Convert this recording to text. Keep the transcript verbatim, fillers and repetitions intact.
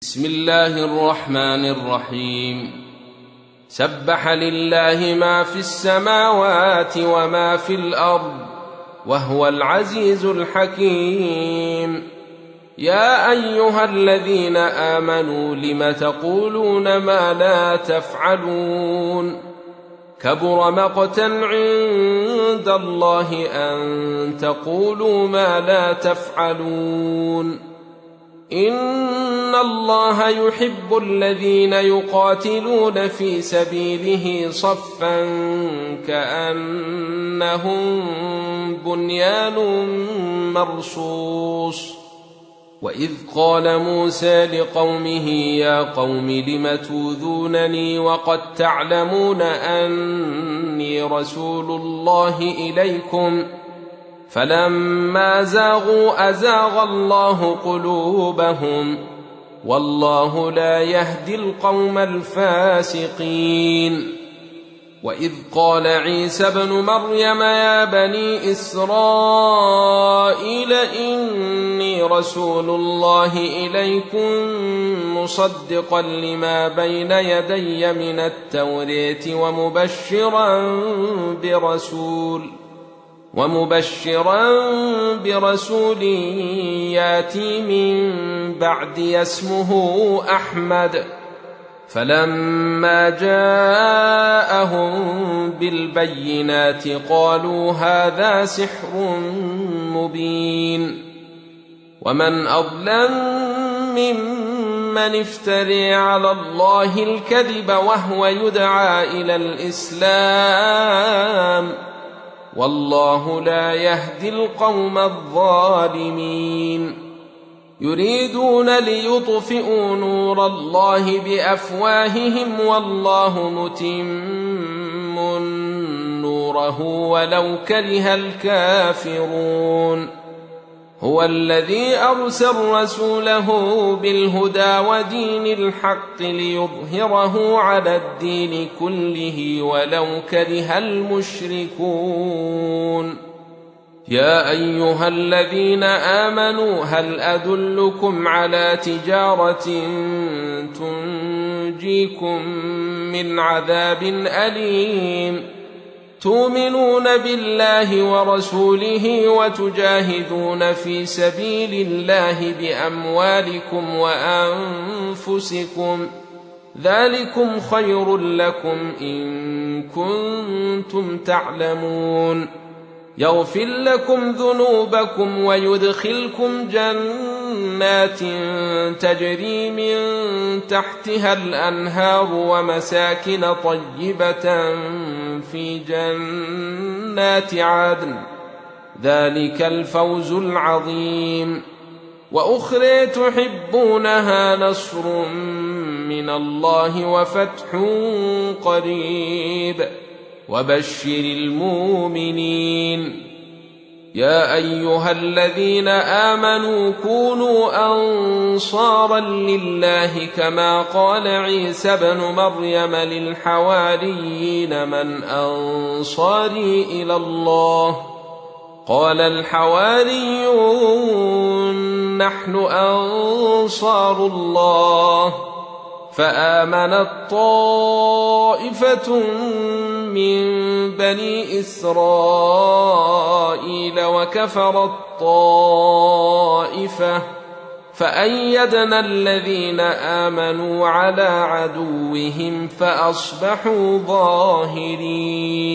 بسم الله الرحمن الرحيم. سبح لله ما في السماوات وما في الأرض وهو العزيز الحكيم. يا أيها الذين آمنوا لم تقولون ما لا تفعلون؟ كبر مقتا عند الله أن تقولوا ما لا تفعلون. إن الله يحب الذين يقاتلون في سبيله صفا كأنهم بنيان مرصوص. وإذ قال موسى لقومه يا قوم لم توذونني وقد تعلمون أني رسول الله إليكم فلما زاغوا أزاغ الله قلوبهم والله لا يهدي القوم الفاسقين. وإذ قال عيسى ابن مريم يا بني إسرائيل إني رسول الله إليكم مصدقا لما بين يدي من التوراة ومبشرا برسول ومبشرا برسول ياتي من بعدي اسمه أحمد. فلما جاءهم بالبينات قالوا هذا سحر مبين. ومن أظلم ممن افتري على الله الكذب وهو يدعى إلى الإسلام والله لا يهدي القوم الظالمين. يريدون ليطفئوا نور الله بأفواههم والله متم نوره ولو كره الكافرون. هو الذي أرسل رسوله بالهدى ودين الحق ليظهره على الدين كله ولو كره المشركون. يا أيها الذين آمنوا هل أدلكم على تجارة تنجيكم من عذاب أليم تؤمنون بالله ورسوله وتجاهدون في سبيل الله بأموالكم وأنفسكم ذلكم خير لكم إن كنتم تعلمون. يغفر لكم ذنوبكم ويدخلكم جنات تجري من تحتها الأنهار ومساكن طيبة في جنات عدن ذلك الفوز العظيم. وأخرى تحبونها نصر من الله وفتح قريب وبشر المؤمنين. يا أيها الذين آمنوا كونوا أنصارا لله كما قال عيسى ابن مريم للحواريين من أنصاري إلى الله قال الحواريون نحن أنصار الله. فآمنت طائفة من بني إسرائيل وكفرت طائفة فأيدنا الذين آمنوا على عدوهم فأصبحوا ظاهرين.